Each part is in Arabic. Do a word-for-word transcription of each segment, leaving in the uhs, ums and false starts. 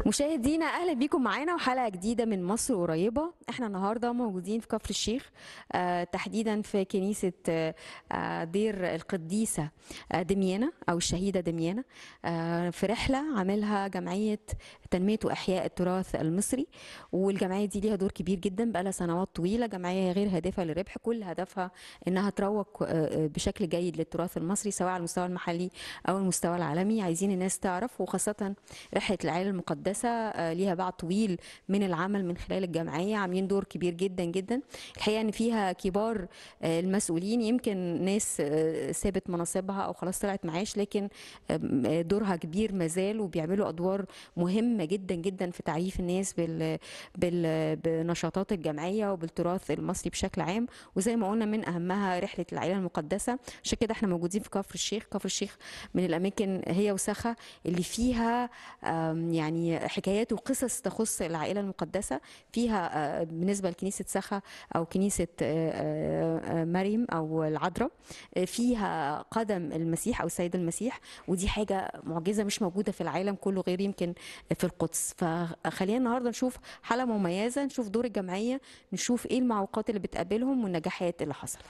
مشاهدينا اهلا بيكم معانا وحلقه جديده من مصر قريبه. احنا النهارده موجودين في كفر الشيخ، آه تحديدا في كنيسه آه آه، دير القديسه آه دميانه او الشهيده دميانه، آه في رحله عاملها جمعيه تنميه واحياء التراث المصري. والجمعيه دي ليها دور كبير جدا بقالها سنوات طويله، جمعيه غير هادفه للربح، كل هدفها انها تروج آه، آه، بشكل جيد للتراث المصري سواء على المستوى المحلي او المستوى العالمي. عايزين الناس تعرف، وخاصه رحله العائله المقدسه آه، ليها باع طويل من العمل من خلال الجمعيه، عاملين دور كبير جدا جدا. الحقيقه ان فيها كبار آه، المسؤولين، يمكن ناس آه، سابت مناصبها او خلاص طلعت معاش، لكن آه، دورها كبير مازال، وبيعملوا ادوار مهمه جدا جدا في تعريف الناس بال بال بنشاطات الجمعيه وبالتراث المصري بشكل عام. وزي ما قلنا من اهمها رحله العائله المقدسه. عشان كده احنا موجودين في كفر الشيخ. كفر الشيخ من الاماكن هي وسخا اللي فيها آم، يعني حكايات وقصص تخص العائلة المقدسة. فيها آه، بالنسبة لكنيسة سخا أو كنيسة آه، آه، آه، مريم أو العذراء، آه، فيها قدم المسيح أو السيد المسيح، ودي حاجة معجزة مش موجودة في العالم كله غير يمكن في القدس. فخلينا النهاردة نشوف حلقة مميزة، نشوف دور الجمعية، نشوف إيه المعوقات اللي بتقابلهم والنجاحات اللي حصلت.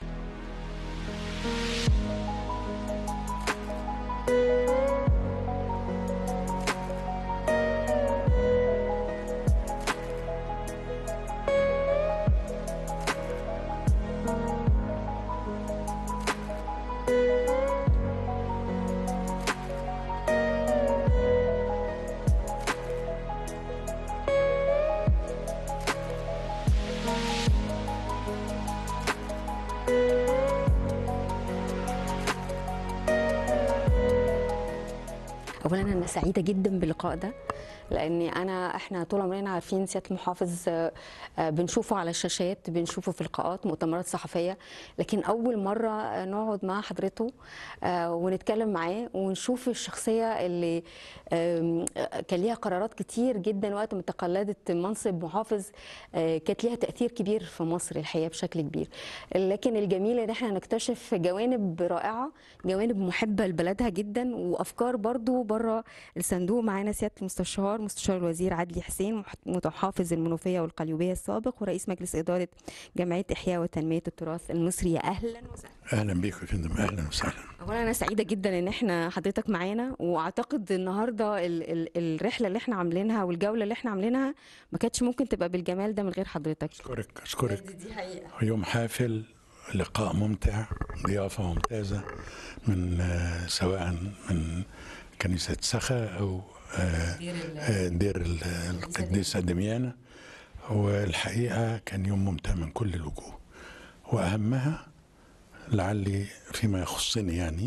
اولا انا سعيده جدا باللقاء ده، لاني انا احنا طول عمرنا عارفين سياده المحافظ، آه، آه، بنشوفه على الشاشات، بنشوفه في لقاءات مؤتمرات صحفيه، لكن اول مره آه، نقعد مع حضرته آه، ونتكلم معاه ونشوف الشخصيه اللي آم، آه، كان ليها قرارات كتير جدا وقت ما تقلدت منصب محافظ، آه، كانت ليها تاثير كبير في مصر الحقيقه بشكل كبير. لكن الجميل ان احنا نكتشف جوانب رائعه، جوانب محبه لبلدها جدا، وافكار برضو بره الصندوق. معانا سياده المستشار مستشار الوزير عدلي حسين، مح- محافظ المنوفيه والقليوبيه السابق ورئيس مجلس اداره جمعيه احياء وتنميه التراث المصري. اهلا وسهلا. اهلا بيكم يا فندم، اهلا وسهلا. اولا انا سعيده جدا ان احنا حضرتك معانا، واعتقد النهارده ال ال الرحله اللي احنا عاملينها والجوله اللي احنا عاملينها ما كانتش ممكن تبقى بالجمال ده من غير حضرتك. اشكرك اشكرك. دي دي حقيقه. يوم حافل، لقاء ممتع، ضيافه ممتازه من آه، سواء من كنيسه سخا او آه، دير ال- آه، دير ال- القديسه دميانه. والحقيقه كان يوم ممتع من كل الوجوه، واهمها لعلي فيما يخصني يعني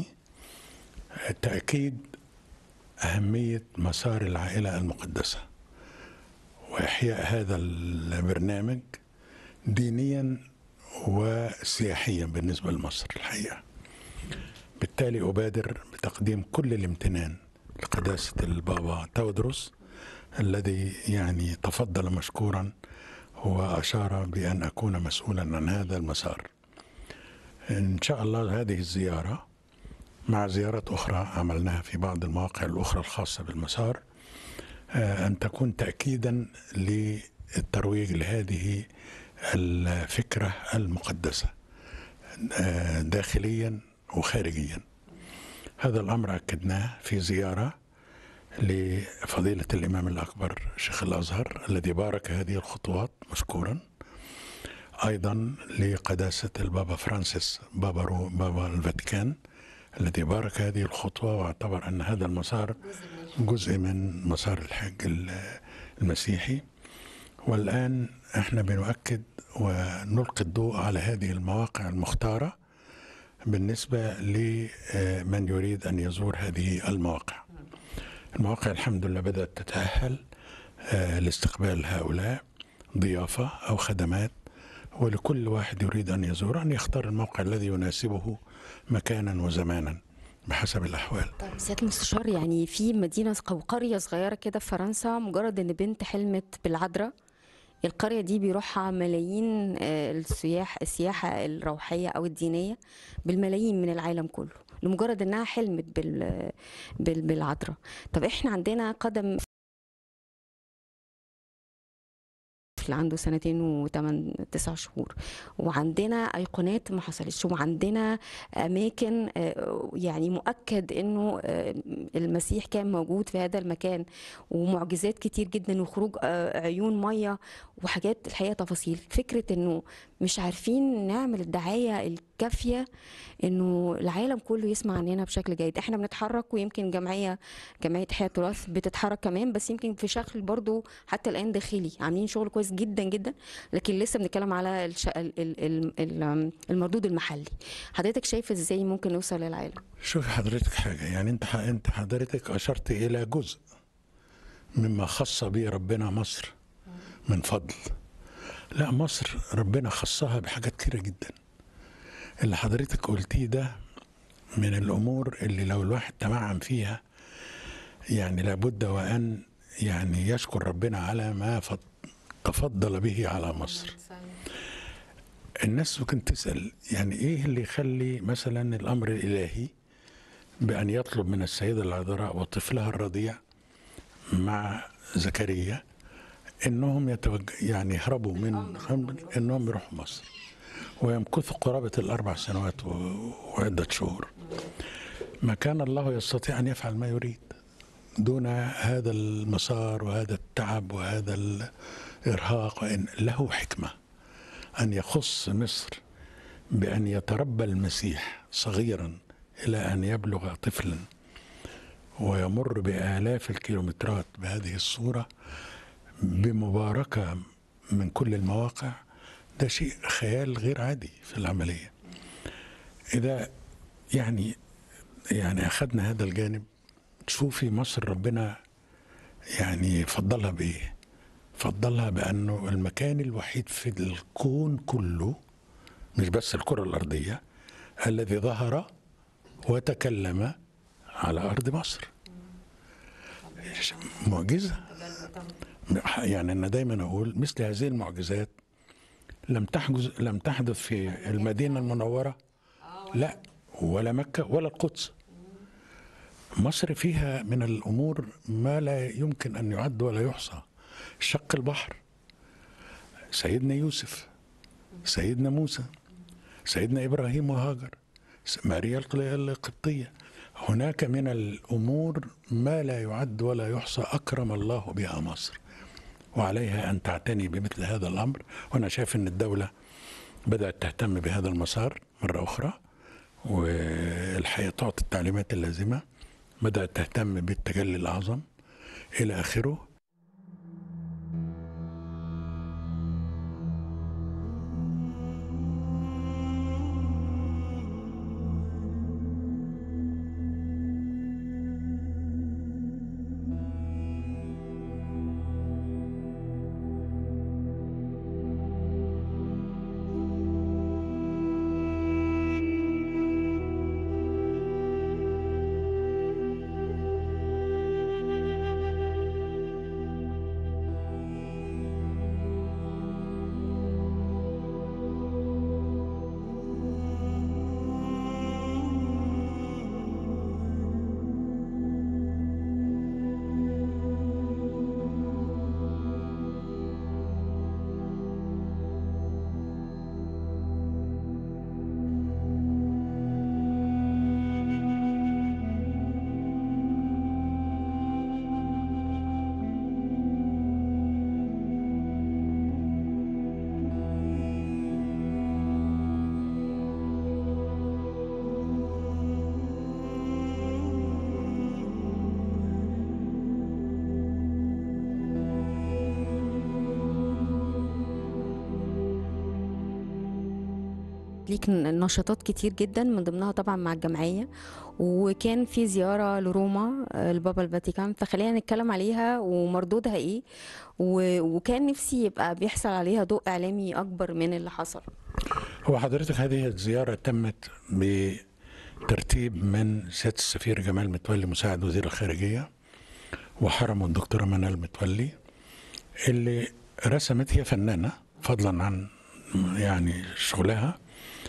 تاكيد اهميه مسار العائله المقدسه واحياء هذا البرنامج دينيا وسياحيا بالنسبة لمصر الحقيقة. بالتالي أبادر بتقديم كل الامتنان لقداسة البابا تودروس الذي يعني تفضل مشكورا وأشار بأن أكون مسؤولا عن هذا المسار. إن شاء الله هذه الزيارة مع زيارات أخرى عملناها في بعض المواقع الأخرى الخاصة بالمسار آه، أن تكون تأكيدا للترويج لهذه الفكرة المقدسة آه، داخليا وخارجيا. هذا الأمر أكدناه في زيارة لفضيلة الإمام الأكبر شيخ الأزهر الذي بارك هذه الخطوات مشكورا، أيضا لقداسة البابا فرانسيس بابا, رو بابا الفاتيكان الذي بارك هذه الخطوة واعتبر أن هذا المسار جزء من مسار الحج المسيحي. والآن احنا بنؤكد ونلقي الضوء على هذه المواقع المختارة بالنسبة لمن يريد أن يزور هذه المواقع. المواقع الحمد لله بدأت تتأهل آه، لاستقبال هؤلاء ضيافة أو خدمات، ولكل واحد يريد أن يزور أن يختار الموقع الذي يناسبه مكانا وزمانا بحسب الأحوال. طيب سيادة المستشار، يعني في مدينة أو قرية صغيرة كده في فرنسا، مجرد إن بنت حلمت بالعذراء، القرية دي بيروحها ملايين آه، السياح السياحة الروحية أو الدينية بالملايين من العالم كله، لمجرد إنها حلمت بال بال- بالعذراء. طب إحنا عندنا قدم طفل عنده سنتين وثمان تسع شهور، وعندنا ايقونات ما حصلتش، وعندنا اماكن آه، يعني مؤكد انه آه، المسيح كان موجود في هذا المكان، ومعجزات كتير جدا، وخروج آه، عيون ميه وحاجات الحقيقه تفاصيل. فكره انه مش عارفين نعمل الدعايه الكافيه انه العالم كله يسمع عننا بشكل جيد. احنا بنتحرك، ويمكن جمعيه جمعيه احياء التراث بتتحرك كمان، بس يمكن في شكل برضو حتى الان داخلي عاملين شغل كويس جدا جدا، لكن لسه بنتكلم على الش... ال... ال... ال... ال- المردود المحلي. حضرتك شايف ازاي ممكن نوصل للعالم؟ شوف حضرتك حاجة، يعني انت انت حضرتك اشرت الى جزء مما خص به ربنا مصر من فضل. لا، مصر ربنا خصها بحاجات كتيرة جدا. اللي حضرتك قلتيه ده من الامور اللي لو الواحد تمعن فيها يعني لابد وان يعني يشكر ربنا على ما فض- تفضل به على مصر. الناس ممكن تسأل يعني ايه اللي يخلي مثلا الامر الالهي بان يطلب من السيدة العذراء وطفلها الرضيع مع زكريا انهم يتوج... يعني يهربوا من انهم يروحوا مصر ويمكثوا قرابة الاربع سنوات و... وعدة شهور. ما كان الله يستطيع ان يفعل ما يريد دون هذا المسار وهذا التعب وهذا الارهاق، وان له حكمة ان يخص مصر بان يتربى المسيح صغيرا الى ان يبلغ طفلا ويمر بآلاف الكيلومترات بهذه الصورة بمباركة من كل المواقع. ده شيء خيال غير عادي في العملية. إذا يعني يعني أخذنا هذا الجانب، تشوفي مصر ربنا يعني فضلها بإيه؟ فضلها بأنه المكان الوحيد في الكون كله، مش بس الكرة الأرضية، الذي ظهر وتكلم على أرض مصر. معجزة. يعني أنا دايما أقول مثل هذه المعجزات لم تحجز لم تحدث في المدينة المنورة، لا، ولا مكة ولا القدس. مصر فيها من الأمور ما لا يمكن أن يعد ولا يحصى. شق البحر، سيدنا يوسف، سيدنا موسى، سيدنا إبراهيم وهاجر، ماريا القبطية. هناك من الأمور ما لا يعد ولا يحصى أكرم الله بها مصر، وعليها أن تعتني بمثل هذا الأمر. وأنا شايف أن الدولة بدأت تهتم بهذا المسار مرة أخرى، والحقيقة تعطي التعليمات اللازمة، بدأت تهتم بالتجلي الأعظم إلى آخره. ليك نشاطات كتير جدا، من ضمنها طبعا مع الجمعية، وكان في زيارة لروما آه، لبابا الفاتيكان، فخلينا نتكلم عليها ومردودها ايه، و- وكان نفسي يبقى بيحصل عليها ضوء إعلامي أكبر من اللي حصل. هو حضرتك هذه الزيارة تمت بترتيب من سيادة السفير جمال متولي مساعد وزير الخارجية، وحرمه الدكتورة منال متولي، اللي رسمت، هي فنانة فضلا عن يعني شغلها،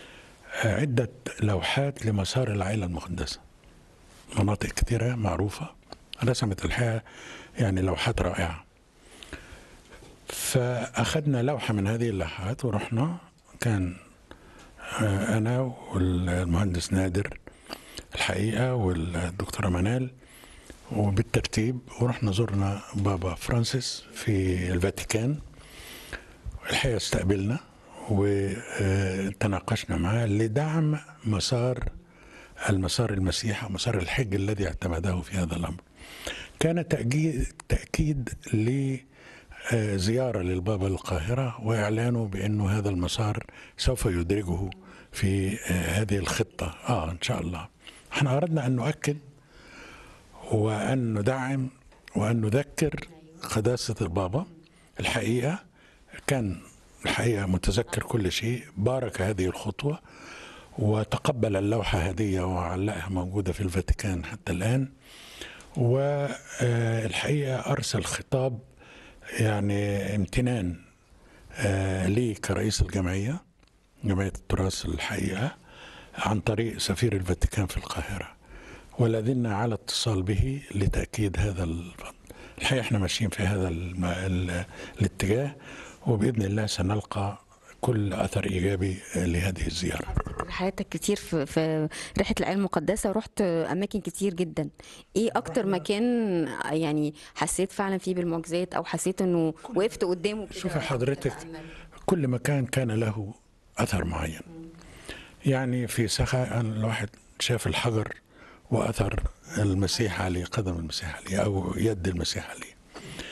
عدة لوحات لمسار العائلة المقدسة، مناطق كثيرة معروفة، رسمت الحقيقة يعني لوحات رائعة. فأخذنا لوحة من هذه اللوحات ورحنا، كان أنا والمهندس نادر الحقيقة والدكتورة منال وبالترتيب، ورحنا زرنا بابا فرانسيس في الفاتيكان. الحقيقة استقبلنا وتناقشنا معاه لدعم مسار المسار المسيحي ومسار الحج الذي اعتمده في هذا الأمر. كان تأكيد لزيارة للبابا القاهرة وإعلانه بأنه هذا المسار سوف يدرجه في هذه الخطة آه إن شاء الله. احنا أردنا أن نؤكد وأن ندعم وأن نذكر قداسة البابا. الحقيقة كان الحقيقة متذكر كل شيء، بارك هذه الخطوة وتقبل اللوحة هدية وعلقها موجودة في الفاتيكان حتى الآن. والحقيقة أرسل خطاب يعني امتنان لي كرئيس الجمعية، جمعية التراث الحقيقة، عن طريق سفير الفاتيكان في القاهرة، ولازلنا على اتصال به لتأكيد هذا الفضل. الحقيقة احنا ماشيين في هذا الاتجاه، وبإذن الله سنلقى كل أثر إيجابي لهذه الزيارة. حياتك كتير في, في رحلة العائلة المقدسة، ورحت أماكن كتير جدا. إيه أكتر مكان يعني حسيت فعلا فيه بالمعجزات، أو حسيت إنه وقفت قدامه كده؟ شوفي حضرتك، كل مكان كان له أثر معين. يعني في سخا الواحد شاف الحجر وأثر المسيح عليه، قدم المسيح عليه أو يد المسيح عليه.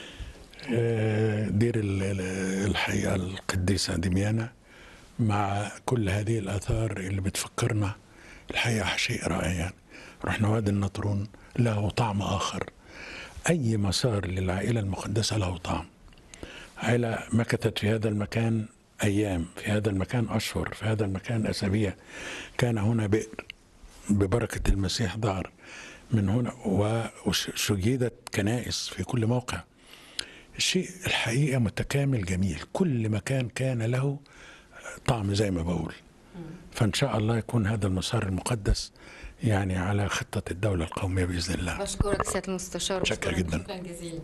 دير الحقيقة القديسة دميانة مع كل هذه الآثار اللي بتفكرنا الحقيقة شيء رائع. يعني رحنا وادي النطرون، له طعم آخر. أي مسار للعائلة المقدسة له طعم. عائلة مكثت في هذا المكان أيام، في هذا المكان أشهر، في هذا المكان أسابيع. كان هنا بئر ببركة المسيح ظهر من هنا، وشجيدت كنائس في كل موقع. شيء الحقيقة متكامل جميل، كل مكان كان له طعم زي ما بقول. فإن شاء الله يكون هذا المسار المقدس يعني على خطة الدولة القومية بإذن الله. بشكرك سيادة المستشار، شكرا جدا. شكرا جزيلا.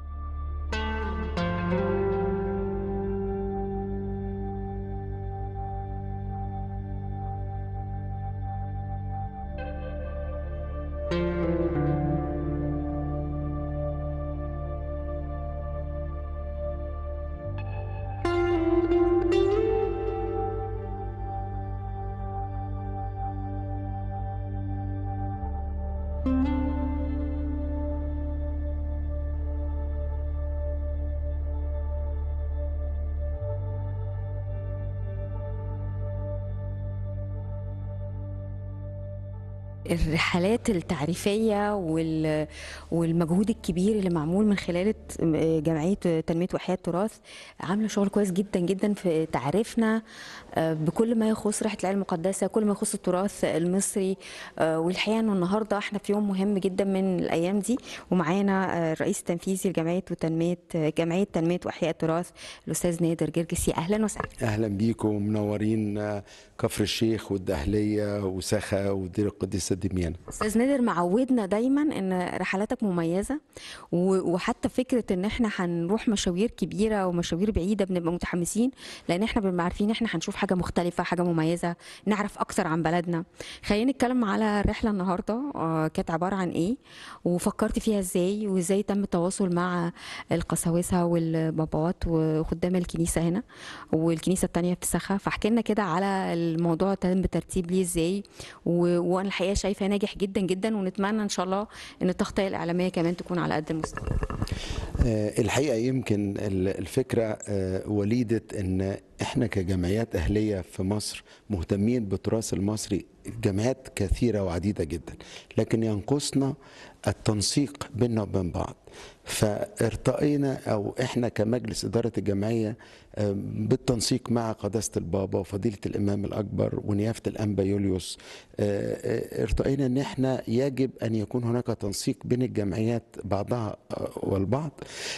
الرحلات التعريفية والمجهود الكبير اللي معمول من خلال جمعية تنمية وإحياء التراث عاملة شغل كويس جدا جدا في تعريفنا بكل ما يخص رحلة العائلة المقدسة، كل ما يخص التراث المصري. والحقيقة انه النهارده احنا في يوم مهم جدا من الايام دي، ومعانا الرئيس التنفيذي لجمعية وتنمية جمعية تنمية وإحياء التراث الأستاذ نادر جرجسي. أهلا وسهلا. أهلا بيكم، منورين كفر الشيخ والدهلية وسخا ودير القديسة دميانة. أستاذ نادر، معودنا دايما ان رحلاتك مميزة، وحتى فكرة ان احنا هنروح مشاوير كبيرة ومشاوير بعيدة بنبقى متحمسين، لان احنا بنبقى عارفين احنا هنشوف حاجة مختلفة، حاجة مميزة، نعرف اكثر عن بلدنا. خلينا نتكلم على الرحلة النهاردة كانت عبارة عن ايه، وفكرت فيها ازاي، وازاي تم التواصل مع القساوسة والبابوات وخدام الكنيسة هنا والكنيسة التانية في سخا. فاحكي لنا كده على الموضوع تم بترتيب ليه ازاي، وانا الحقيقة شايفة ناجح جدا جدا، ونتمنى ان شاء الله ان التغطية الإعلامية كمان تكون على قد المستوى. الحقيقة يمكن الفكرة وليدة ان احنا كجمعيات اهلية في مصر مهتمين بالتراث المصري، جمعيات كثيرة وعديدة جدا، لكن ينقصنا التنسيق بيننا وبين بعض. فارتقينا او احنا كمجلس اداره الجمعيه بالتنسيق مع قداسه البابا وفضيله الامام الاكبر ونيافه الانبا يوليوس، ارتقينا ان احنا يجب ان يكون هناك تنسيق بين الجمعيات بعضها والبعض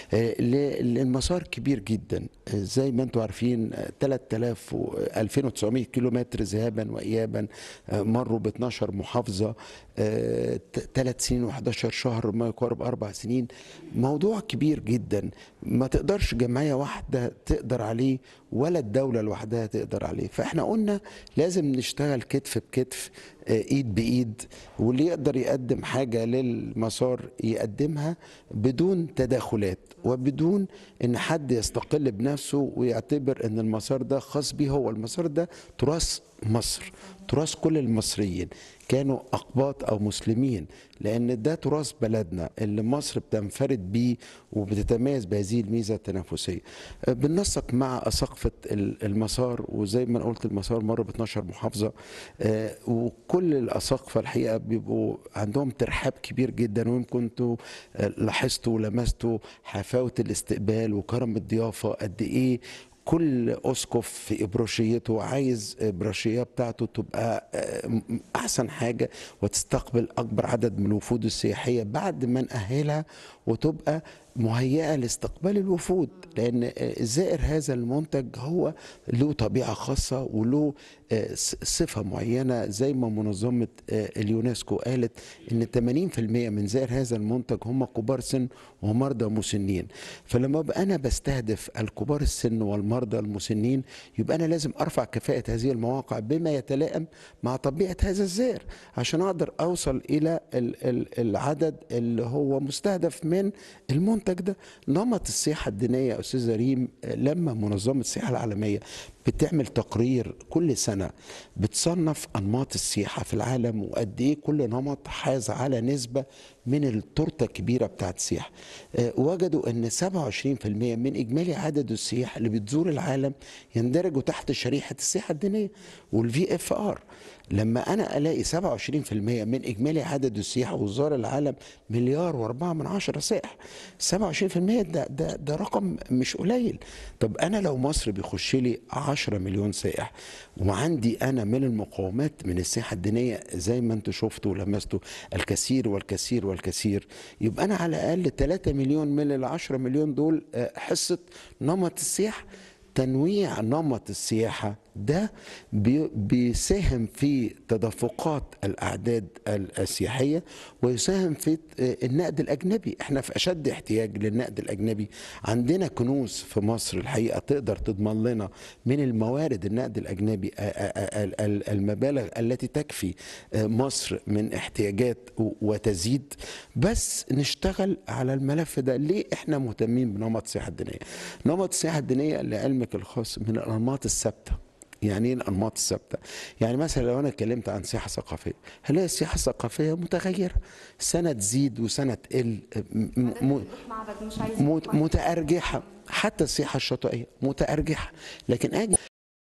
للمسار كبير جدا. زي ما انتم عارفين ثلاثة آلاف ألفين وتسعمائة كيلو متر ذهابا وايابا، مروا ب اثناشر محافظه، ثلاث سنين و11 حداشر شهر، ما يقارب أربع سنين. موضوع كبير جدا، ما تقدرش جمعية واحدة تقدر عليه ولا الدولة لوحدها تقدر عليه. فاحنا قلنا لازم نشتغل كتف بكتف، ايد بايد، واللي يقدر يقدم حاجة للمسار يقدمها بدون تداخلات وبدون ان حد يستقل بنفسه ويعتبر ان المسار ده خاص بيه. هو المسار ده تراث مصر، تراث كل المصريين، كانوا أقباط أو مسلمين، لأن ده تراث بلدنا اللي مصر بتنفرد بيه وبتتميز بهذه الميزة التنافسية. بننسق مع أساقفة المسار، وزي ما قلت المسار مر ب اتناشر محافظة، وكل الأساقفة الحقيقة بيبقوا عندهم ترحاب كبير جدا. ويمكن انتوا لاحظتوا ولمستوا حفاوة الاستقبال وكرم الضيافة قد إيه كل أسقف في إبراشيته عايز إبراشية بتاعته تبقى أحسن حاجة وتستقبل أكبر عدد من الوفود السياحية بعد ما نأهلها وتبقى مهيئة لاستقبال الوفود. لأن زائر هذا المنتج هو له طبيعة خاصة وله صفة معينة، زي ما منظمة اليونسكو قالت إن ثمانين بالمئة من زائر هذا المنتج هم كبار سن ومرضى مسنين. فلما أبقى أنا بستهدف الكبار السن والمرضى المسنين، يبقى أنا لازم أرفع كفاءة هذه المواقع بما يتلائم مع طبيعة هذا الزائر عشان أقدر أوصل إلى العدد اللي هو مستهدف من المنتج ده. نمط السياحة الدينية يا أستاذ ريم، لما منظمة السياحة العالمية بتعمل تقرير كل سنة بتصنف أنماط السياحة في العالم وقد إيه كل نمط حاز على نسبة من التورتة الكبيرة بتاعت السياحة، وجدوا أن سبعة وعشرين بالمئة من إجمالي عدد السياح اللي بتزور العالم يندرجوا تحت شريحة السياحة الدينية والفي اف ار. لما أنا ألاقي سبعة وعشرين بالمئة من إجمالي عدد السياح وزار العالم مليار وأربعة من عشرة سائح، سبعة وعشرين بالمئة ده, ده, ده رقم مش قليل. طب أنا لو مصر بيخش لي عشرة مليون سائح وعندي أنا من المقومات من السياحة الدينية زي ما أنتوا شفتوا ولمستوا الكثير والكثير والكثير، يبقى أنا على الأقل ثلاثة مليون من العشرة مليون دول حصة نمط السياحة. تنويع نمط السياحة ده بيساهم في تدفقات الأعداد السياحية ويساهم في النقد الأجنبي. احنا في أشد احتياج للنقد الأجنبي. عندنا كنوز في مصر الحقيقة تقدر تضمن لنا من الموارد النقد الأجنبي المبالغ التي تكفي مصر من احتياجات وتزيد، بس نشتغل على الملف ده. ليه احنا مهتمين بنمط السياحة الدينية؟ نمط السياحة الدينية لعلمك الخاص من الأنماط الثابتة. يعني ايه الانماط الثابته؟ يعني مثلا لو انا اتكلمت عن سياحه ثقافيه، هلاقي السياحه الثقافيه متغيره، سنه تزيد وسنه تقل، متارجحه. حتى السياحه الشاطئيه متارجحه. لكن اجي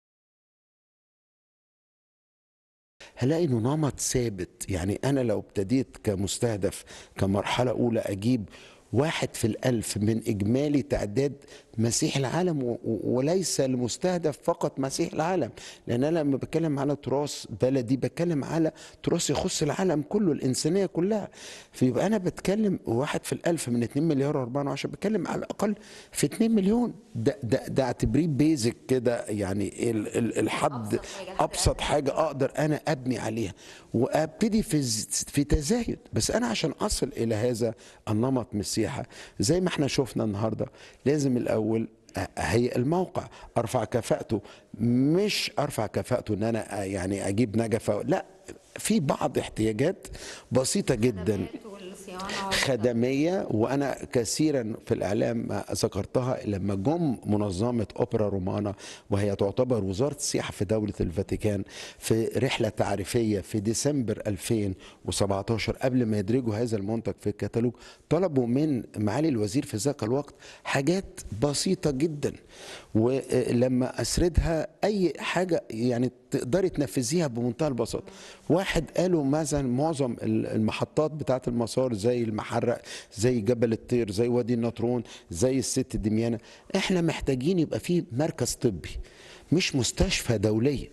هلاقي انه نمط ثابت. يعني انا لو ابتديت كمستهدف كمرحله اولى اجيب واحد في الألف من إجمالي تعداد مسيح العالم، وليس المستهدف فقط مسيح العالم، لأن أنا لما بتكلم على تراث بلدي بتكلم على تراث يخص العالم كله، الإنسانية كلها. فيبقى أنا بتكلم واحد في الألف من اتنين مليار وأربعة وعشرة، بتكلم على الأقل في اتنين مليون. ده ده ده اعتبريه بيزك كده، يعني الحد أبسط حاجة أقدر أنا أبني عليها وأبتدي في في تزايد. بس أنا عشان أصل إلى هذا النمط من السياحة زي ما احنا شفنا النهارده، لازم الاول هي الموقع ارفع كفاءته. مش ارفع كفاءته ان انا يعني اجيب نجفه، لا، في بعض احتياجات بسيطه جدا خدميه. وانا كثيرا في الاعلام ذكرتها لما جم منظمه اوبرا رومانا، وهي تعتبر وزاره السياحه في دوله الفاتيكان، في رحله تعريفيه في ديسمبر ألفين وسبعتاشر قبل ما يدرجوا هذا المنتج في الكتالوج، طلبوا من معالي الوزير في ذاك الوقت حاجات بسيطه جدا. ولما اسردها اي حاجه يعني تقدري تنفذيها بمنتهى البساطه. واحد قالوا مثلا معظم المحطات بتاعه المسار زي المحرق، زي جبل الطير، زي وادي النطرون، زي الست دميانه، احنا محتاجين يبقى فيه مركز طبي مش مستشفى دوليه.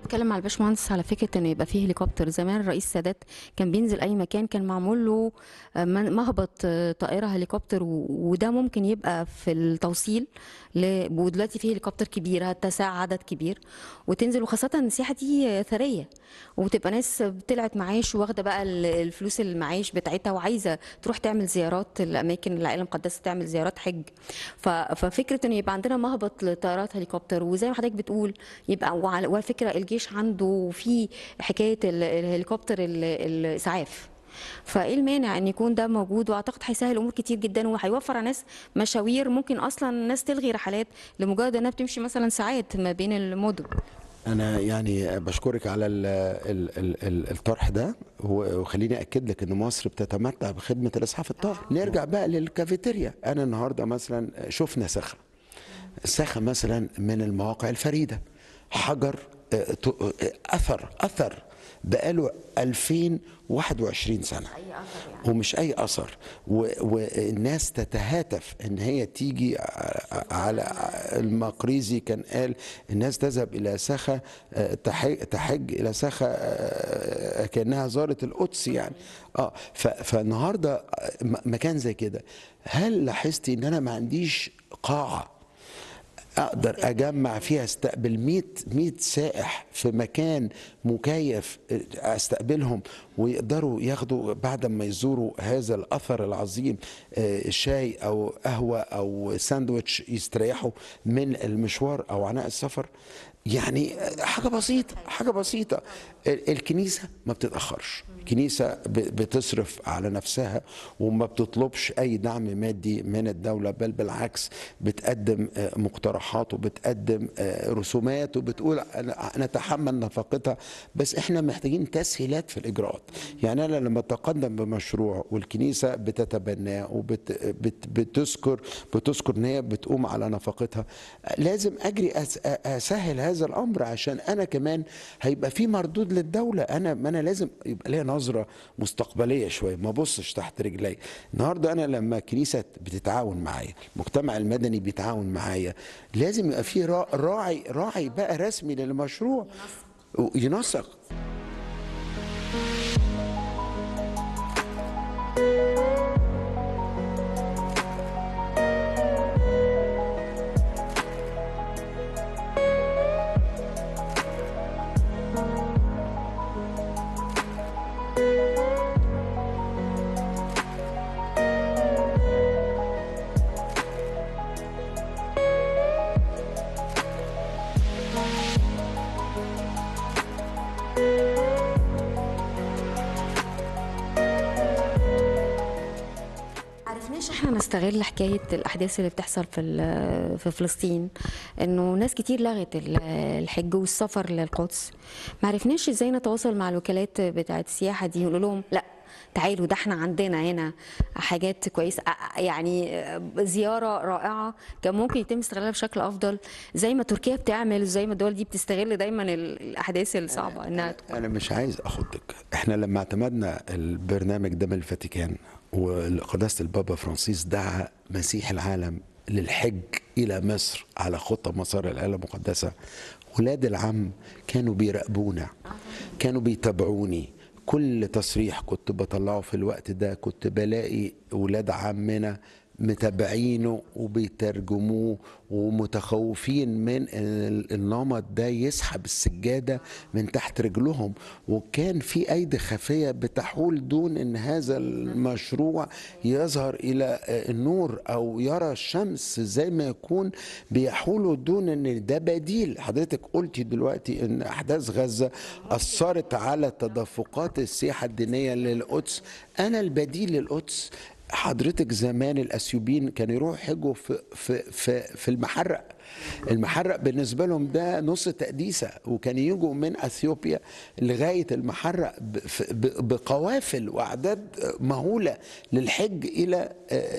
اتكلم مع الباشمهندس على فكره ان يبقى فيه هليكوبتر. زمان الرئيس السادات كان بينزل اي مكان كان معمول له آه، من- مهبط آه، طائره هليكوبتر، و- وده ممكن يبقى في التوصيل ل... ودلوقتي فيه هليكوبتر كبيره هتساع عدد كبير وتنزل، وخاصه ان السياحه دي آه، ثريه، وبتبقى ناس طلعت معاش واخده بقى ال- الفلوس المعاش بتاعتها وعايزه تروح تعمل زيارات الاماكن العائله المقدسه، تعمل زيارات حج. ف... ففكره ان يبقى عندنا مهبط لطيارات هليكوبتر، وزي ما حضرتك بتقول يبقى، وعلى وعلى فكره الجيش عنده في حكايه ال- الهليكوبتر ال- الاسعاف، فايه المانع ان يكون ده موجود؟ واعتقد هيسهل امور كتير جدا، وهيوفر على ناس مشاوير ممكن اصلا الناس تلغي رحلات لمجرد انها بتمشي مثلا ساعات ما بين المدن. أنا يعني بشكرك على ال ال ال ال الطرح ده، وخليني أكد لك إن مصر بتتمتع بخدمة الإسعاف الطارئ. نرجع بقى للكافيتيريا. أنا النهاردة مثلا شفنا سخا سخا مثلا من المواقع الفريدة، حجر آه، ت- آه، أثر أثر بقاله ألفين وواحد وعشرين سنة، ومش أي أثر، و- والناس تتهاتف إن هي تيجي ع- على المقريزي كان قال الناس تذهب إلى سخا آه، تحج, تحج إلى سخا آه، كأنها زارت القدس يعني. اه ف- فالنهارده آه، م- مكان زي كده، هل لاحظتي إن أنا ما عنديش قاعة اقدر اجمع فيها استقبل مية مية سائح في مكان مكيف استقبلهم ويقدروا ياخدوا بعد ما يزوروا هذا الاثر العظيم آه، شاي او قهوه او ساندويتش يستريحوا من المشوار او عناء السفر؟ يعني حاجه بسيطه، حاجه بسيطه. ال- الكنيسه ما بتتاخرش، الكنيسه ب- بتصرف على نفسها وما بتطلبش اي دعم مادي من الدوله، بل بالعكس بتقدم آه، مقترحات وبتقدم آه، رسومات وبتقول أنا- نتحمل نفقتها، بس احنا محتاجين تسهيلات في الاجراءات. يعني انا لما اتقدم بمشروع والكنيسه بتتبناه وبتذكر بتذكر ان هي بتقوم على نفقتها، لازم اجري أس- اسهل هذا الامر عشان انا كمان هيبقى في مردود للدوله. انا ما انا لازم يبقى ليا نظره مستقبليه شويه، ما ابصش تحت رجلي. النهارده انا لما الكنيسه بتتعاون معايا، المجتمع المدني بيتعاون معايا، لازم يبقى في را- راعي راعي بقى رسمي للمشروع ينسق. عرفناش احنا نستغل حكايه الاحداث اللي بتحصل في ال- في فلسطين، انه ناس كتير لغت ال- الحج والسفر للقدس. ما عرفناش ازاي نتواصل مع الوكالات بتاعه السياحه دي ونقول لهم لا تعالوا، ده احنا عندنا هنا حاجات كويسه، أ- يعني زياره رائعه كان ممكن يتم استغلالها بشكل افضل، زي ما تركيا بتعمل، زي ما الدول دي بتستغل دايما ال- الاحداث الصعبه انها تكون. انا مش عايز اخدك، احنا لما اعتمدنا البرنامج ده من الفاتيكان وقداسه البابا فرانسيس دعا مسيح العالم للحج الى مصر على خطى مسار الآلة المقدسه، ولاد العم كانوا بيراقبونا، كانوا بيتابعوني. كل تصريح كنت بطلعه في الوقت ده كنت بلاقي ولاد عمنا متابعينه وبيترجموه ومتخوفين من ان النمط ده يسحب السجاده من تحت رجلهم، وكان في ايدي خفيه بتحول دون ان هذا المشروع يظهر الى النور او يرى الشمس، زي ما يكون بيحولوا دون ان ده بديل. حضرتك قلتي دلوقتي ان احداث غزه اثرت على تدفقات السياحه الدينيه للقدس، انا البديل للقدس. حضرتك زمان الاثيوبيين كانوا يروحوا يحجوا في في في في المحرق، المحرق بالنسبه لهم ده نص تقديسه، وكان يجوا من اثيوبيا لغايه المحرق ب- ف- ب- بقوافل واعداد مهوله للحج الى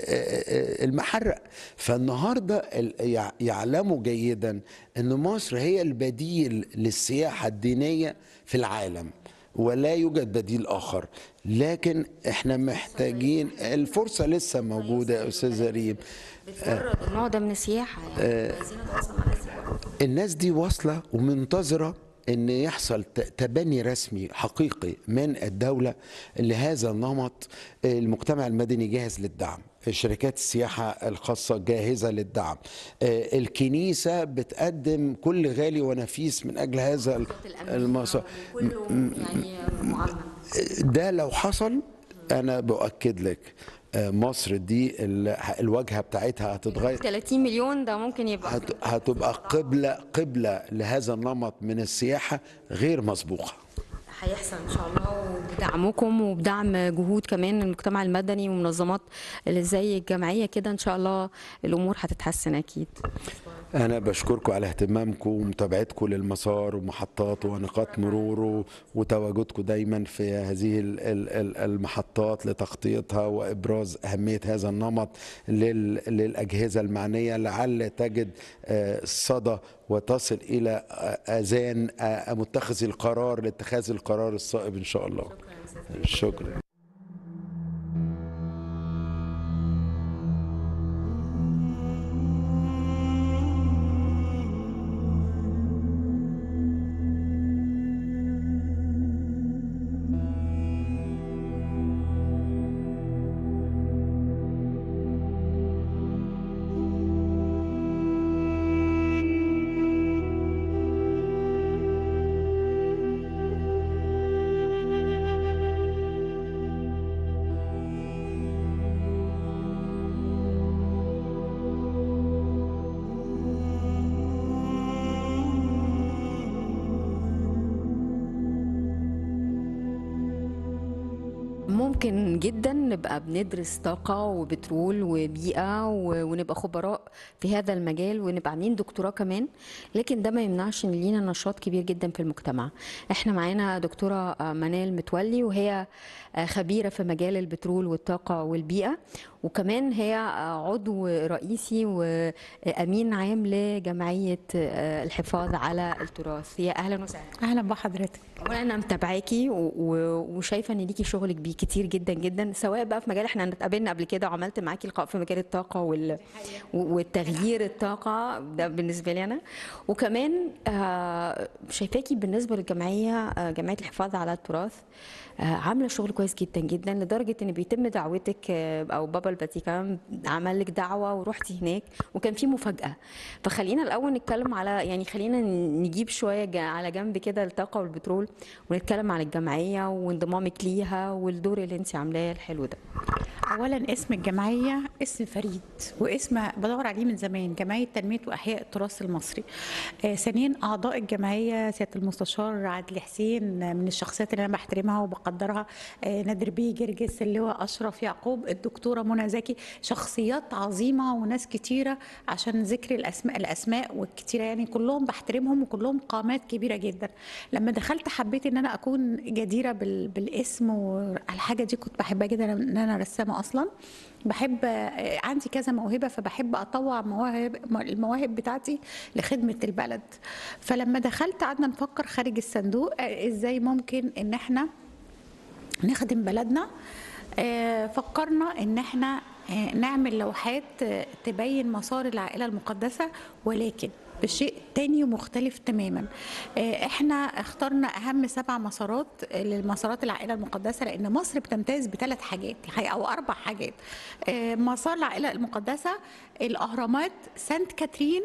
المحرق. فالنهارده ال- يع- يعلموا جيدا ان مصر هي البديل للسياحه الدينيه في العالم، ولا يوجد بديل آخر. لكن احنا محتاجين، الفرصة لسه موجودة يا أستاذ ريم. بتفرض النوع ده من السياحه، يعني عايزين نتواصل مع الناس دي برضه. الناس دي واصلة ومنتظرة ان يحصل تبني رسمي حقيقي من الدولة لهذا النمط. المجتمع المدني جاهز للدعم، شركات السياحة الخاصة جاهزة للدعم، الكنيسة بتقدم كل غالي ونفيس من أجل هذا المسار. يعني ده لو حصل أنا بؤكد لك مصر دي الواجهة بتاعتها هتتغير. ثلاثين مليون ده ممكن يبقى هتبقى قبلة قبلة لهذا النمط من السياحة غير مسبوقة. هيحصل ان شاء الله، وبدعمكم وبدعم جهود كمان المجتمع المدني ومنظمات اللي زي الجمعيه كده ان شاء الله الامور هتتحسن اكيد. أنا بشكركم على اهتمامكم ومتابعتكم للمسار ومحطاته ونقاط مروره وتواجدكم دايما في هذه المحطات لتغطيتها وإبراز أهمية هذا النمط للأجهزة المعنية، لعل تجد صدى وتصل إلى آذان متخذي القرار لاتخاذ القرار الصائب إن شاء الله. شكرا. ممكن جدا نبقى بندرس طاقة وبترول وبيئة ونبقى خبراء في هذا المجال ونبقى عاملين دكتوراه كمان، لكن ده ما يمنعش ان لينا نشاط كبير جدا في المجتمع. احنا معانا دكتورة منال متولي، وهي خبيرة في مجال البترول والطاقة والبيئة، وكمان هي عضو رئيسي وأمين عام لجمعية الحفاظ على التراث. يا أهلا وسهلا. أهلا بحضرتك. أولا أنا متابعاكي وشايفة إن ليكي شغل كبير كتير جدا جدا، سواء بقى في مجال احنا اتقابلنا قبل كده وعملت معاكي لقاء في مجال الطاقة وال... والتغيير الطاقة ده بالنسبة لي أنا، وكمان شايفاكي بالنسبة للجمعية جمعية الحفاظ على التراث عامله شغل كويس جدا جدا، لدرجه ان بيتم دعوتك او بابا الفاتيكان عمل لك دعوه ورحتي هناك وكان في مفاجاه. فخلينا الاول نتكلم على يعني خلينا نجيب شويه على جنب كده الطاقه والبترول ونتكلم عن الجمعيه وانضمامك ليها والدور اللي انت عاملاه الحلو ده. اولا اسم الجمعيه اسم فريد واسم بدور عليه من زمان، جمعيه تنميه واحياء التراث المصري. آه ثانيا اعضاء الجمعيه سياده المستشار عادل حسين من الشخصيات اللي انا بحترمها وبقدرها، آه نادر بيه جرجس، اللواء اشرف يعقوب، الدكتوره منى زكي، شخصيات عظيمه وناس كتيره عشان ذكر الاسماء الاسماء والكتيره يعني كلهم بحترمهم وكلهم قامات كبيره جدا. لما دخلت حبيت ان انا اكون جديره بالاسم، والحاجه دي كنت بحبها جدا ان انا رسامه اصلا، بحب عندي كذا موهبه فبحب اطوع مواهب المواهب بتاعتي لخدمه البلد. فلما دخلت قعدنا نفكر خارج الصندوق ازاي ممكن ان احنا نخدم بلدنا. فكرنا ان احنا نعمل لوحات تبين مسار العائله المقدسه ولكن بشيء تاني ومختلف تماما. احنا اخترنا اهم سبع مسارات للمسارات العائله المقدسه، لان مصر بتمتاز بثلاث حاجات او اربع حاجات. مسار العائله المقدسه، الاهرامات، سانت كاترين،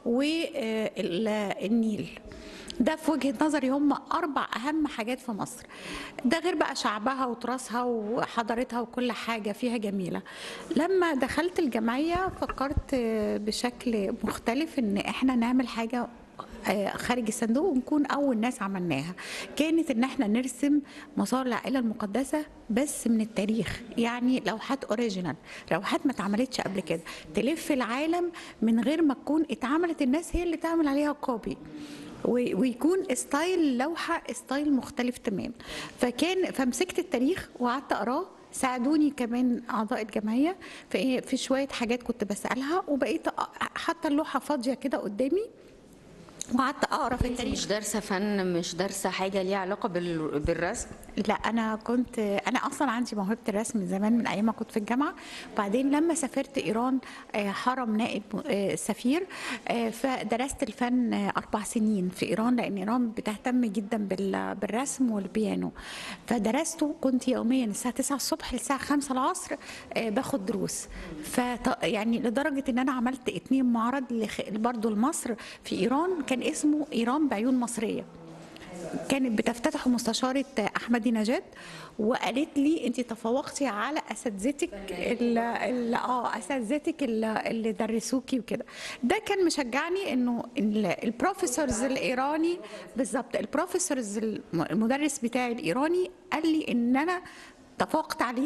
والنيل. ده في وجهة نظري هم أربع أهم حاجات في مصر، ده غير بقى شعبها وتراثها وحضارتها وكل حاجة فيها جميلة. لما دخلت الجمعية فكرت بشكل مختلف إن إحنا نعمل حاجة خارج الصندوق ونكون أول ناس عملناها. كانت إن إحنا نرسم مسار العائلة المقدسة بس من التاريخ، يعني لوحات أوريجينال، لوحات ما اتعملتش قبل كده، تلف العالم من غير ما تكون اتعملت، الناس هي اللي تعمل عليها كوبي، ويكون ستايل لوحه ستايل مختلف تمام. فكان فمسكت التاريخ وقعدت اقراه، ساعدوني كمان اعضاء الجمعيه في في شويه حاجات كنت بسالها، وبقيت حاطه اللوحه فاضيه كده قدامي وقعدت اقرا في انت التاريخ. مش دارسه فن، مش دارسه حاجه ليها علاقه بال- بالرسم؟ لا، انا كنت انا اصلا عندي موهبه الرسم من زمان، من ايام ما كنت في الجامعه. بعدين لما سافرت ايران آه، حرم نائب آه، السفير، آه، فدرست الفن آه، اربع سنين في ايران، لان ايران بتهتم جدا بال- بالرسم والبيانو. فدرسته، كنت يوميا الساعه تسعة الصبح للساعه خمسة العصر آه، باخد دروس. ف يعني لدرجه ان انا عملت اتنين معرض لخ- برضه لمصر في ايران، كان اسمه ايران بعيون مصريه. كانت بتفتتح مستشارة أحمدي نجاد، وقالت لي أنت تفوقتي على أساتذتك ال- ال- اه أساتذتك ال- اللي درسوكي وكده. ده كان مشجعني إنه ال- البروفيسورز الإيراني، بالظبط البروفيسورز الم- المدرس بتاعي الإيراني قال لي إن أنا تفوقت عليه،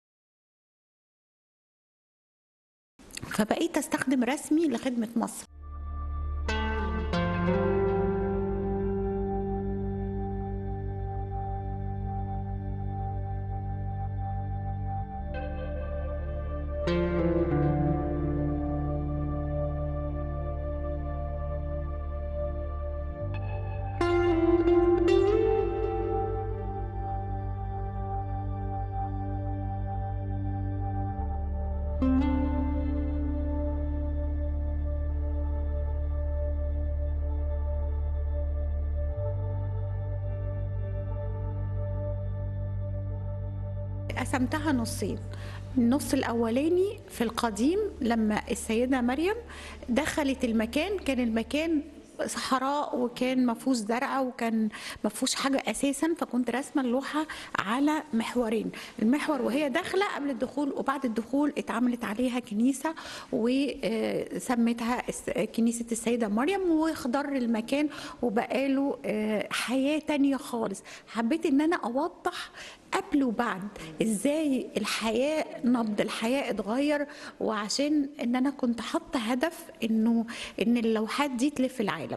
فبقيت أستخدم رسمي لخدمة مصر. قسمتها نصين. النص الأولاني في القديم، لما السيدة مريم دخلت المكان، كان المكان صحراء وكان ما فيهوش زرع وكان ما فيهوش حاجه اساسا، فكنت راسمه اللوحه على محورين، المحور وهي داخله قبل الدخول وبعد الدخول اتعملت عليها كنيسه وسميتها كنيسه السيده مريم، واخضر المكان وبقاله حياه تانية خالص. حبيت ان انا اوضح قبل وبعد ازاي الحياه، نبض الحياه اتغير، وعشان ان انا كنت حاطه هدف انه ان اللوحات دي تلف العالم.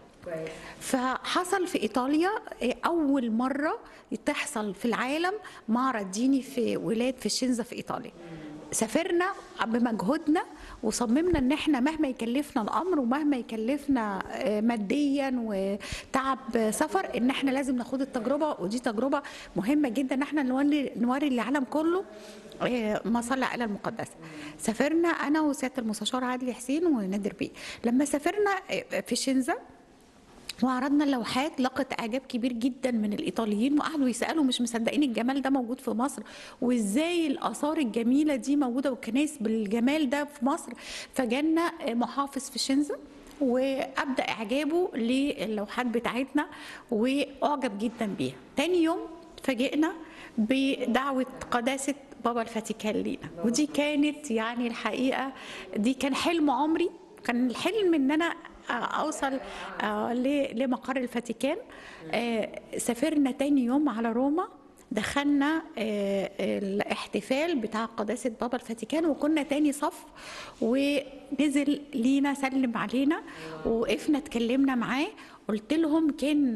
فحصل في ايطاليا اول مره تحصل في العالم معرض ديني في ولايه في شينزا في ايطاليا. سافرنا بمجهودنا وصممنا ان احنا مهما يكلفنا الامر ومهما يكلفنا ماديا وتعب سفر ان احنا لازم ناخد التجربه، ودي تجربه مهمه جدا ان احنا نوري نوري للعالم كله مصلى على المقدسه. سافرنا انا وسياده المستشار عادل حسين ونادر بيه. لما سافرنا في شينزا وعرضنا اللوحات، لقت اعجاب كبير جدا من الايطاليين، وقعدوا يسالوا مش مصدقين الجمال ده موجود في مصر، وازاي الاثار الجميله دي موجوده والكنائس بالجمال ده في مصر. فجانا محافظ في شينزا وابدا اعجابه للوحات بتاعتنا واعجب جدا بيها. تاني يوم فاجئنا بدعوه قداسه بابا الفاتيكان لينا، ودي كانت يعني الحقيقه دي كان حلم عمري. كان الحلم ان انا اوصل لمقر الفاتيكان. سافرنا تاني يوم على روما، دخلنا الاحتفال بتاع قداسة بابا الفاتيكان، وكنا تاني صف، ونزل لينا سلم علينا وقفنا اتكلمنا معاه. قلت لهم كان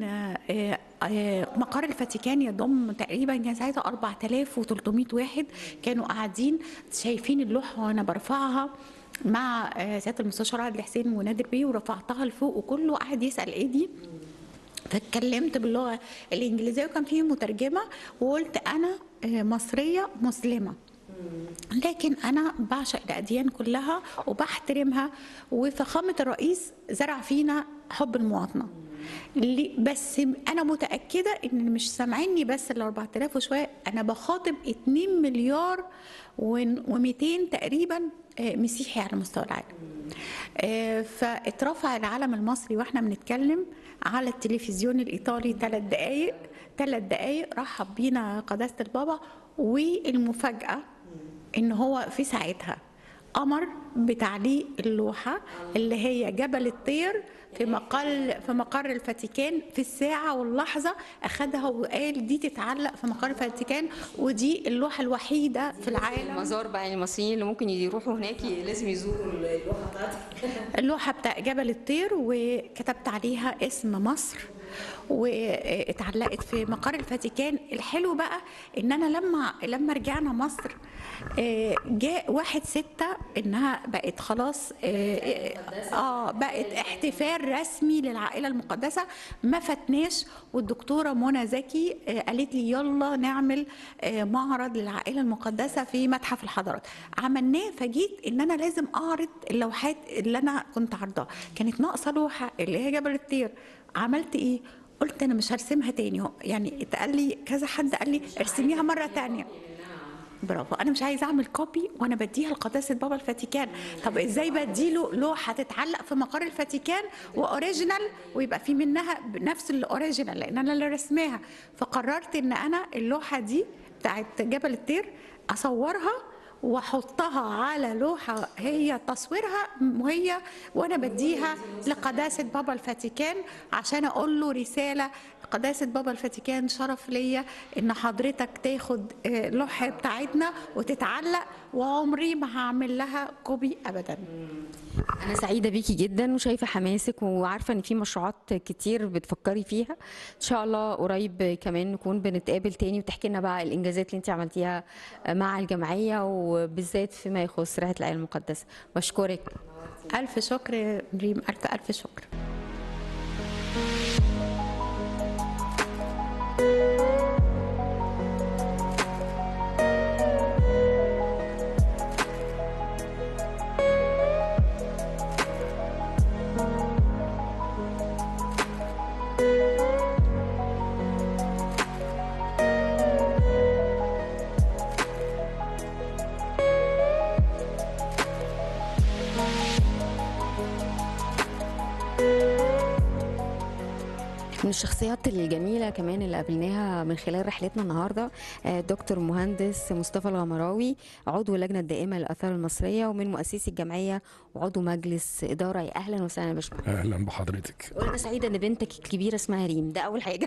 مقر الفاتيكان يضم تقريبا كان ساعتها أربعة آلاف وثلاثمائة واحد كانوا قاعدين شايفين اللوحة وانا برفعها مع سياده المستشار عادل حسين ونادر بيه، ورفعتها لفوق وكله قاعد يسال ايه دي. فاتكلمت باللغه الانجليزيه وكان فيه مترجمه، وقلت انا مصريه مسلمه، لكن انا بعشق الاديان كلها وبحترمها، وفخامه الرئيس زرع فينا حب المواطنه. بس انا متاكده ان مش سامعيني بس ال أربعة آلاف وشويه، انا بخاطب اتنين مليار ومئتين تقريبا مسيحي على مستوى العالم. فاترفع العلم المصري واحنا بنتكلم على التلفزيون الايطالي ثلاث دقائق ثلاث دقائق رحب بينا قداسه البابا. والمفاجاه ان هو في ساعتها امر بتعليق اللوحه اللي هي جبل الطير في مقر في مقر الفاتيكان في الساعه واللحظه، اخذها وقال دي تتعلق في مقر الفاتيكان، ودي اللوحه الوحيده في العالم. المزار بقى يعني المصريين اللي ممكن يروحوا هناك لازم يزوروا اللوحه بتاعتك. اللوحه بتاع جبل الطير، وكتبت عليها اسم مصر واتعلقت في مقر الفاتيكان. الحلو بقى ان انا لما لما رجعنا مصر جاء واحد ستة انها بقت خلاص اه بقت احتفال رسمي للعائله المقدسه، ما فاتناش. والدكتوره منى زكي قالت لي يلا نعمل معرض للعائله المقدسه في متحف الحضارات. عملناه، فجيت ان انا لازم اعرض اللوحات اللي انا كنت عارضاها. كانت ناقصه لوحه اللي هي جبل الطير. عملت ايه؟ قلت انا مش هرسمها تاني. يعني اتقال لي كذا حد قال لي ارسميها مره تانيه. برافو. انا مش عايزه اعمل كوبي وانا بديها لقداسه بابا الفاتيكان. طب ازاي بديله لوحه تتعلق في مقر الفاتيكان واوريجينال ويبقى في منها نفس الاوريجينال لان انا اللي رسماها؟ فقررت ان انا اللوحه دي بتاعت جبل الطير اصورها واحطها على لوحه هي تصويرها وهي وانا بديها لقداسه بابا الفاتيكان عشان اقول له رساله. قداسه بابا الفاتيكان شرف ليا ان حضرتك تاخد اللوحه بتاعتنا وتتعلق، وعمري ما هعمل لها كوبي ابدا. أنا سعيدة بيكي جدا وشايفة حماسك وعارفة إن في مشروعات كتير بتفكري فيها. إن شاء الله قريب كمان نكون بنتقابل تاني وتحكي لنا بقى الإنجازات اللي أنت عملتيها مع الجمعية وبالذات فيما يخص رحلة العائلة المقدسة. بشكرك. ألف شكر ريم، ألف ألف شكر. من الشخصيات الجميلة كمان اللي قابلناها من خلال رحلتنا النهاردة دكتور مهندس مصطفى الغمراوي، عضو اللجنة الدائمة للآثار المصرية ومن مؤسسي الجمعية وعضو مجلس إدارة. يا أهلا وسهلا يا باشمهندس. أهلا بحضرتك. وأنا سعيدة إن بنتك الكبيرة اسمها ريم، ده أول حاجة.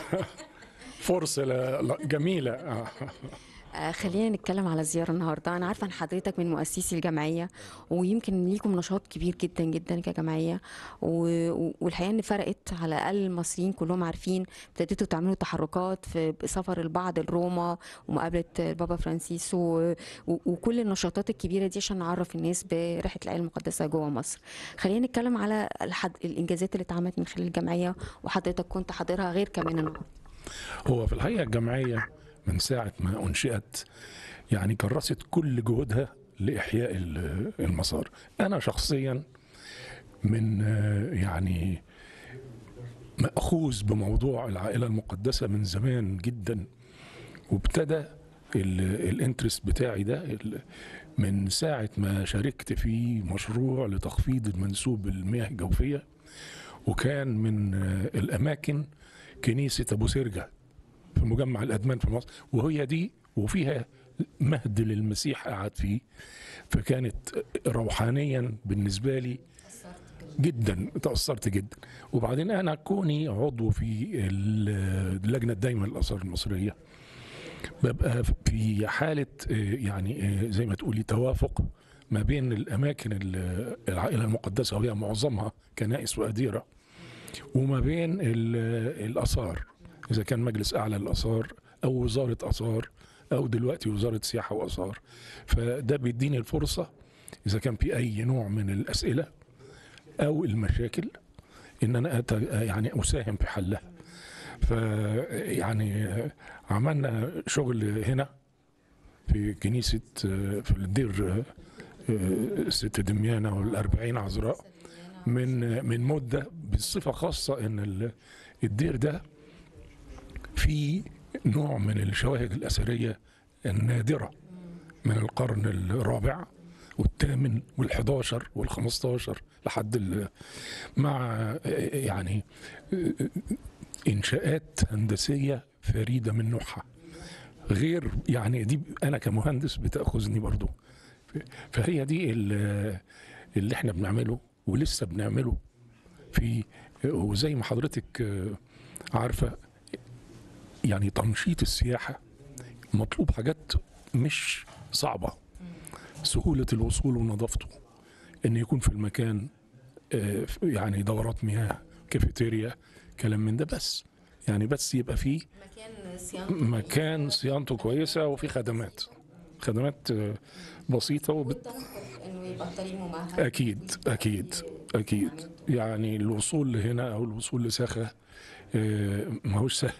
فرصة جميلة. خلينا نتكلم على الزيارة النهاردة. أنا عارفة أن حضرتك من مؤسسي الجمعية ويمكن ليكم نشاط كبير جدا جدا كجمعية، والحقيقة أن فرقت على الأقل المصريين كلهم عارفين. ابتديتوا تعملوا تحركات في سفر البعض لروما ومقابلة البابا فرانسيس وكل النشاطات الكبيرة دي عشان نعرف الناس برحلة العائلة المقدسة جوه مصر. خلينا نتكلم على الإنجازات اللي اتعملت من خلال الجمعية وحضرتك كنت حاضرها غير كمان النهاردة. هو في الحقيقة الجمعية من ساعة ما أنشئت يعني كرست كل جهودها لإحياء المسار. أنا شخصيا من يعني مأخوذ بموضوع العائلة المقدسة من زمان جدا، وابتدى الانترست بتاعي ده من ساعة ما شاركت في مشروع لتخفيض المنسوب المياه الجوفية، وكان من الأماكن كنيسة أبو سرجة في مجمع الأدمان في مصر، وهي دي وفيها مهد للمسيح قعد فيه، فكانت روحانيا بالنسبة لي جدا، تأثرت جدا. وبعدين أنا كوني عضو في اللجنة الدائمة للآثار المصرية ببقى في حالة يعني زي ما تقولي توافق ما بين الأماكن العائلة المقدسة وهي معظمها كنائس وأديرة، وما بين الآثار إذا كان مجلس أعلى للآثار أو وزارة آثار أو دلوقتي وزارة سياحة وآثار. فده بيديني الفرصة إذا كان في أي نوع من الأسئلة أو المشاكل إن أنا يعني أساهم في حلها. فيعني عملنا شغل هنا في كنيسة في الدير ست دميانة والأربعين عذراء من من مدة، بصفة خاصة إن الدير ده في نوع من الشواهد الأثرية النادرة من القرن الرابع والثامن والحداشر والخمستاشر لحد مع يعني إنشاءات هندسية فريدة من نوعها، غير يعني دي أنا كمهندس بتأخذني برضو. فهي دي اللي احنا بنعمله ولسه بنعمله في، وزي ما حضرتك عارفة يعني تنشيط السياحة مطلوب حاجات مش صعبة، سهولة الوصول ونظافته، ان يكون في المكان يعني دورات مياه، كافيتيريا، كلام من ده، بس يعني بس يبقى فيه مكان صيانته مكان صيانته كويسه وفي خدمات خدمات آه، بسيطه وبت... انه يبقى الطريق ممهد. اكيد اكيد اكيد يعني الوصول لهنا او الوصول لساخه آه، ما هوش سهل.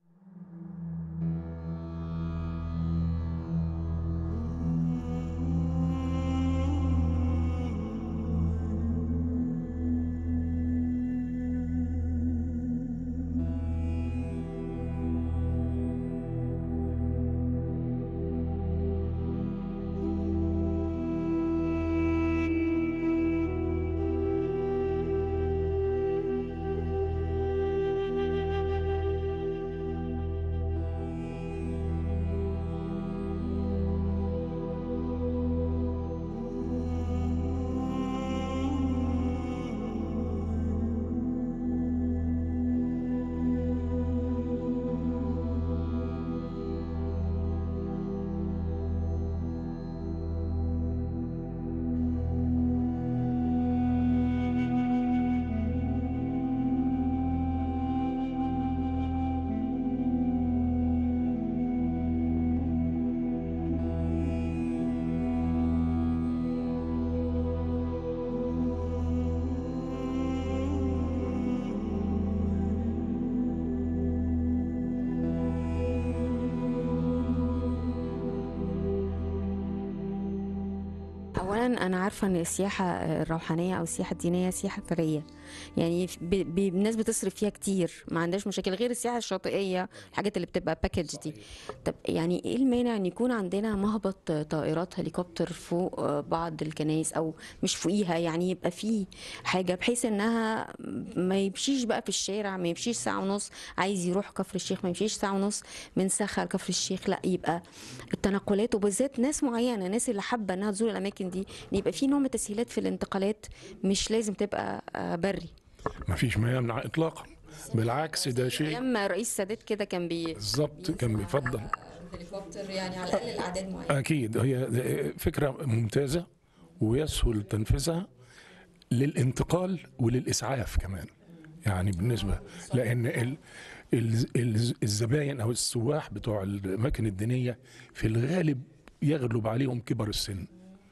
اولا انا عارفه ان السياحه الروحانيه او السياحه الدينيه سياحه ثريه، يعني ب- ب- الناس بتصرف فيها كتير، ما عندهاش مشاكل غير السياحه الشاطئيه، الحاجات اللي بتبقى باكج دي. طب يعني ايه المانع ان يكون عندنا مهبط طائرات هليكوبتر فوق بعض الكنائس، او مش فوقيها، يعني يبقى فيه حاجه بحيث انها ما يمشيش بقى في الشارع، ما يمشيش ساعه ونص عايز يروح كفر الشيخ، ما يمشيش ساعه ونص من سخا لكفر الشيخ، لا يبقى التنقلات، وبالذات ناس معينه، ناس اللي حابه انها تزور الاماكن دي، إن يبقى في نوع من التسهيلات في الانتقالات، مش لازم تبقى آه، بري. ما فيش ما يمنع اطلاقا، بالعكس ده شيء ايام رئيس السادات كده كان بي بالظبط كان بيفضل. هليكوبتر، يعني على الاقل الاعداد معينه. اكيد هي فكره ممتازه ويسهل تنفيذها للانتقال وللاسعاف كمان، يعني بالنسبه لان ال ال ال الزباين او السواح بتوع الاماكن الدينيه في الغالب يغلب عليهم كبر السن،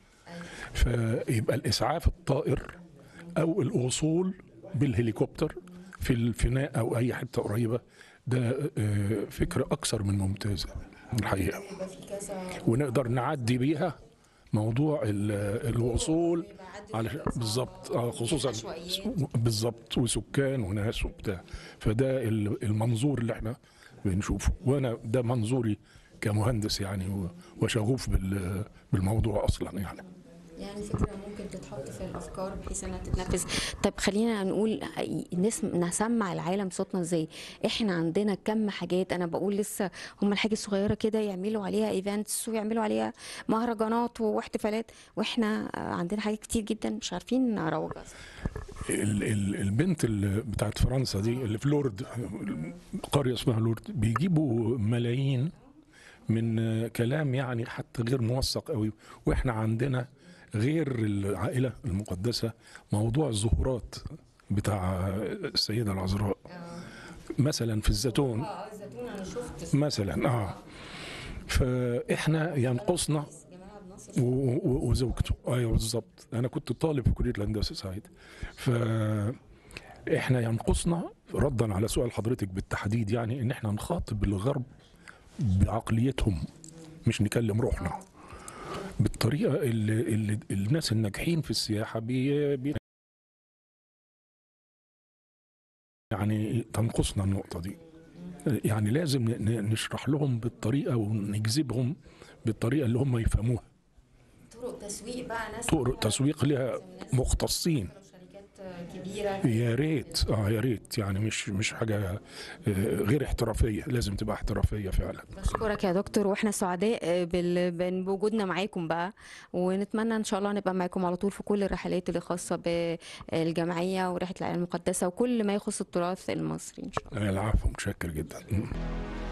فيبقى الاسعاف الطائر او الوصول بالهليكوبتر في الفناء او اي حته قريبه ده آه، فكره اكثر من ممتازه الحقيقه، ونقدر نعدي بيها موضوع ال- الوصول على بالظبط آه، خصوصا بالظبط وسكان وناس وبتاع، فده ال- المنظور اللي احنا بنشوفه، وانا ده منظوري كمهندس يعني و- وشغوف بال- بالموضوع اصلا يعني. يعني فكرة ممكن تتحط في الأفكار بحيث إنها تتنفذ. طب خلينا نقول الناس نسمع العالم صوتنا إزاي؟ إحنا عندنا كم حاجات، أنا بقول لسه هم الحاجة الصغيرة كده يعملوا عليها إيفنتس ويعملوا عليها مهرجانات واحتفالات، وإحنا عندنا حاجات كتير جدا مش عارفين نروجها. ال- ال- البنت اللي بتاعت فرنسا دي اللي في لورد، قرية اسمها لورد، بيجيبوا ملايين من كلام يعني حتى غير موثق قوي، واحنا عندنا غير العائلة المقدسة موضوع الظهورات بتاع السيدة العذراء مثلا في الزيتون اه الزيتون انا شفت مثلا اه فاحنا ينقصنا و- و- وزوجته ايوه بالظبط، انا كنت طالب في كليه الهندسه ساعتها، ف احنا ينقصنا ردا على سؤال حضرتك بالتحديد يعني ان احنا نخاطب الغرب بعقليتهم، مش نكلم روحنا بالطريقه اللي, اللي الناس الناجحين في السياحه بي بي يعني تنقصنا النقطه دي، يعني لازم ن- نشرح لهم بالطريقه ونجذبهم بالطريقه اللي هم يفهموها، طرق تسويق بقى، ناس طرق تسويق لها مختصين. شركات كبيرة. يا ريت اه يا ريت يعني مش مش حاجه آه، غير احترافيه، لازم تبقى احترافيه فعلا. بشكرك يا دكتور، واحنا سعداء بال- بال- بوجودنا معاكم بقى، ونتمنى ان شاء الله نبقى معاكم على طول في كل الرحلات اللي خاصة بالجمعية ورحلة العائلة المقدسة وكل ما يخص التراث المصري ان شاء الله. العفو، متشكر جدا.